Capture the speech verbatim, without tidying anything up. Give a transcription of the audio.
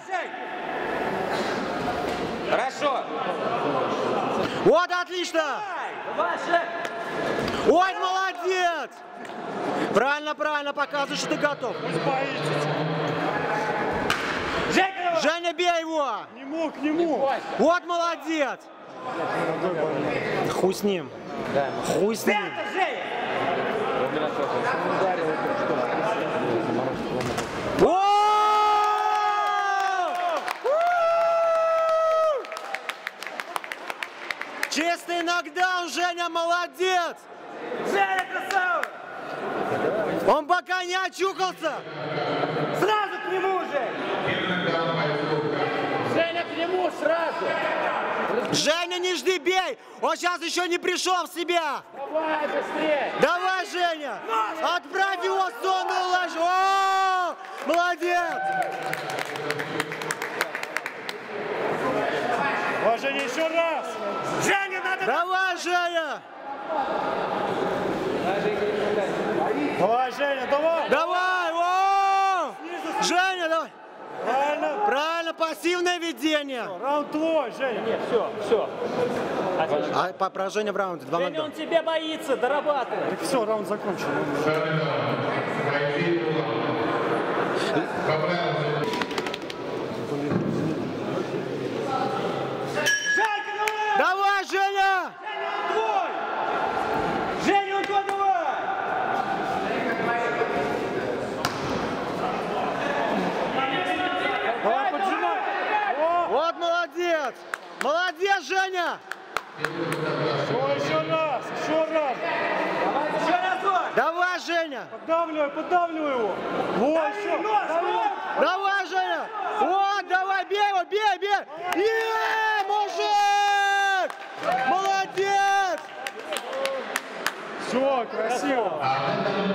Хорошо. Вот, отлично. Ой, молодец. Правильно, правильно, показывай, что ты готов. Женя, Женя, бей его. Не мог, не мог. Вот, молодец. Хуй с ним. Хуй с ним. центр, Женя. О! Чистый нокдаун, Женя, молодец. Женя, красава. Он пока не очухался. Сразу к нему, Женя. Женя, к нему сразу. Женя, не жди, бей. Он сейчас еще не пришел в себя. Давай, быстрее. Давай, Женя. Отправь его в сонную ложь. О, молодец. Давай, Женя, еще раз. Женя, надо... Давай, Женя. Давай, Женя, давай. Давай. О! Женя, давай. Правильно. Правильно, пассивное ведение. Раунд твой, Женя. Нет, все, все. Отлично. А по поражение в раунде. Два Женя, нокдауна. он тебя боится, дорабатывай. Так все, раунд закончен. Женька, давай! Давай, Женя. Женя, он твой! Женя, он твой, давай! Давай, поджимай. О, Вот молодец. Молодец, Женя. еще, еще раз, еще раз. Еще разок! Давай, Женя. Поддавливай, поддавливай его. Вот, еще. Давай. Давай, Женя. Вот, давай, бей его, бей, бей. Е, мужик. Молодец. Все, красиво.